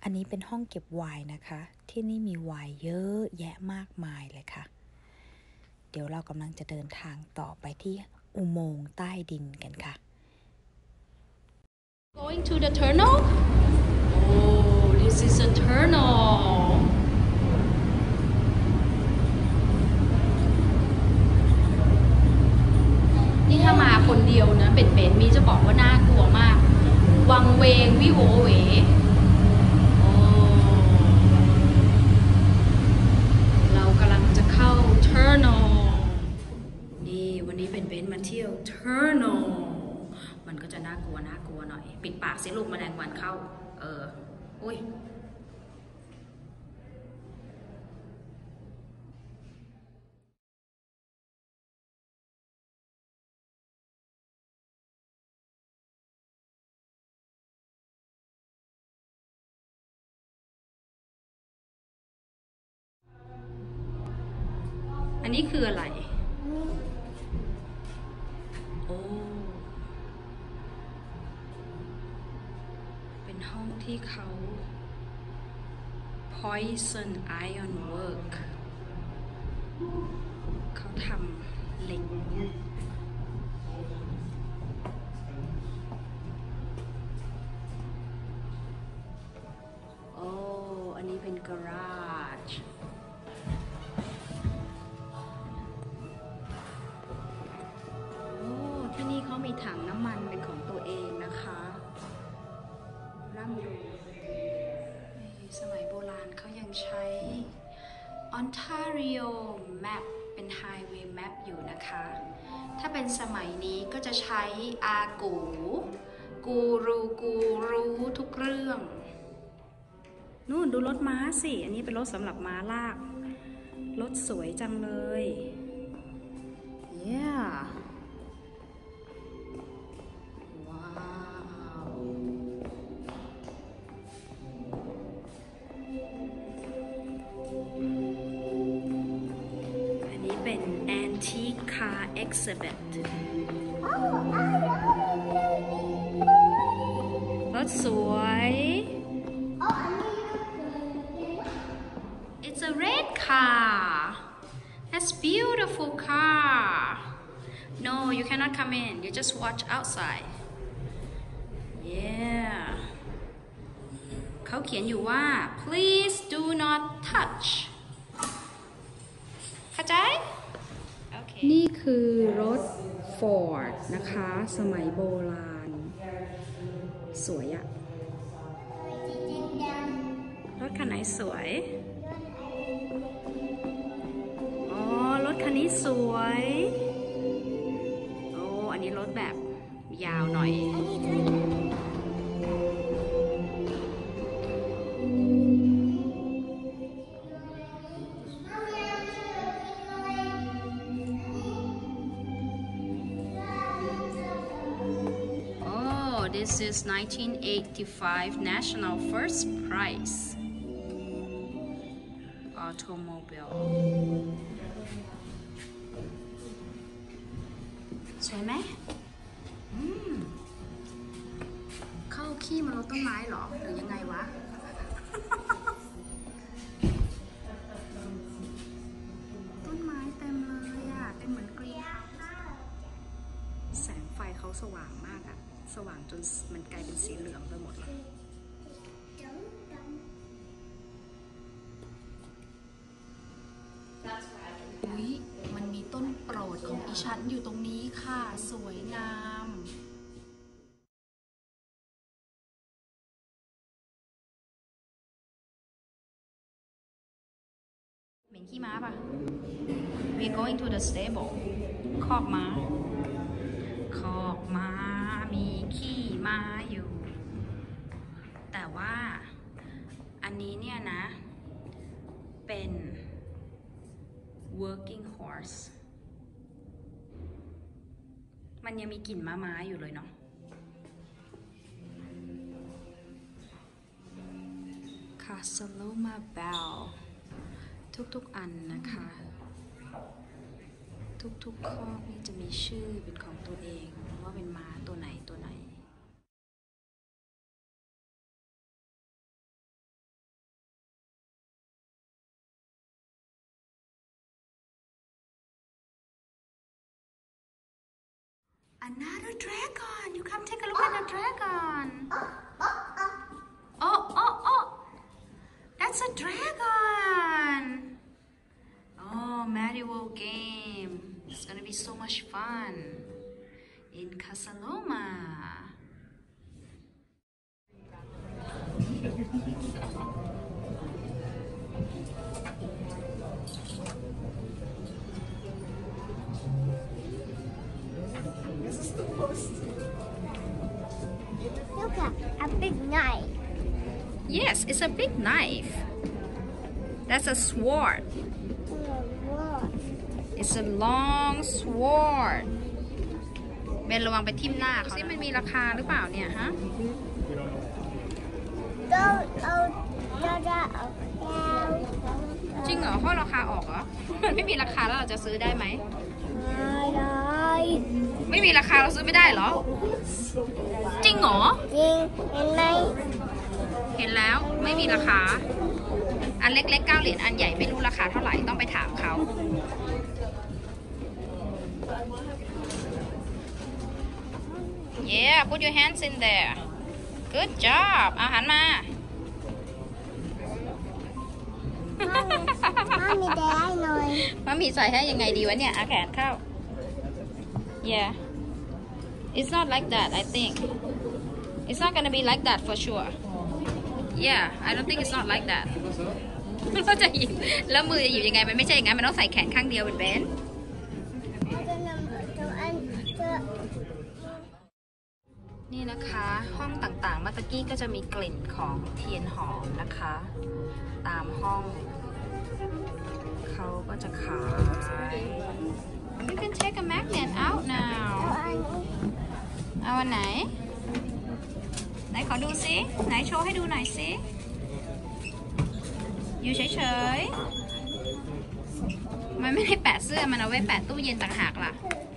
อันนี้เป็นห้องเก็บไวน์นะคะ ที่นี่มีไวน์เยอะแยะมากมายเลยค่ะ เดี๋ยวเรากำลังจะเดินทางต่อไปที่อุโมงค์ใต้ดินกันค่ะ Going to the tunnel? Oh, this is a tunnel. นี่ถ้ามาคนเดียวนะเป็นมีจะบอกว่าน่ากลัวมาก วังเวงวิโวเหวเรากำลังจะเข้า tunnel นี่วันนี้เป็นมาเที่ยว tunnel มันก็จะน่ากลัวหน่อยปิดปากเสียลูกแมลงวันเข้าอุ้ยอันนี้คืออะไรโอ้เป็นห้องที่เขา Poison Iron Work เขาทำเหล็กโอ้อันนี้เป็น garageที่นี่เขามีถังน้ำมันเป็นของตัวเองนะคะร่ำรวยสมัยโบราณเขายังใช้ Ontario Map เป็น Highway Map อยู่นะคะ ถ้าเป็นสมัยนี้ก็จะใช้อากูรู้ทุกเรื่องนู่นดูรถม้าสิ อันนี้เป็นรถสำหรับม้าลาก รถสวยจังเลย yeahเป็น Antique Car Exhibit รถสวย It's a red car That's beautiful car No you cannot come in you just watch outside Yeah เขาเขียนอยู่ว่า Please do not touchเข้าใจนี่คือรถ Ford นะคะสมัยโบราณสวยอะรถคันไหนสวยอ๋อรถคันนี้สวยโอ้อันนี้รถแบบยาวหน่อย This is 1985 National First Prize Automobile สวยไหมเข้าขี้มันรดต้นไม้หรอหรือยังไงวะ ต้นไม้เต็มเลยอ่ะเป็นเหมือนกรีนแสงไฟเขาสว่างมากอ่ะสว่างจนมันกลายเป็นสีเหลืองไปหมดเลยอุ๊ยมันมีต้นโปรดของอีฉันอยู่ตรงนี้ค่ะสวยงามเหม็นขี้ม้าป่ะ We're going to the stable คอกม้ามีขี้ม้าอยู่แต่ว่าอันนี้เนี่ยนะเป็น working horse มันยังมีกลิ่นม้าอยู่เลยเนาะ Casaloma Bell ทุกๆอันนะคะทุกๆข้อนี่จะมีชื่อเป็นของตัวเองว่าเป็นม้าตัวไหน Another dragon. You come take a look at the dragon. Oh. That's a dragon. Oh, medieval game. It's gonna be so much fun in Casa Loma. This is the post. Look at a big knife. Yes, it's a big knife. That's a sword. It's a long sword.เบนระวังไปทิ่มหน้าเขาซิมันมีราคาหรือเปล่าเนี่ยฮะ จริงเหรอข้อราคาออกเหรอ มันไม่มีราคาแล้วเราจะซื้อได้ไหม ไม่มีราคาเราซื้อไม่ได้เหรอ จริงเหรอจริงเห็นไหมเห็นแล้วไม่มีราคา อันเล็กๆ9 เหรียญอันใหญ่ไม่รู้ราคาเท่าไหร่ต้องไปถามเขา Yeah put your hands in there good job อาหารมามามีแต่ให้หน่อยมามีใส่ให้ยังไงดีวะเนี่ยอาแขนเข้า Yeah it's not like that I think it's not gonna be like that for sure Yeah I don't think it's not like that เราจะหยิบแล้วมือจะหยิบยังไงมันไม่ใช่อย่างนั้นมันต้องใส่แขนข้างเดียวเป็นเบนนี่นะคะห้องต่างๆเมื่อกี้ก็จะมีกลิ่นของเทียนหอมนะคะ ตามห้องเขาก็จะขาย You can take a magnet out now เอาอันไหนไหนขอดูซิไหนโชว์ให้ดูหน่อยซิอยู่เฉยๆมันไม่ได้แปะเสื้อมันเอาไว้แปะตู้เย็นต่างหากล่ะ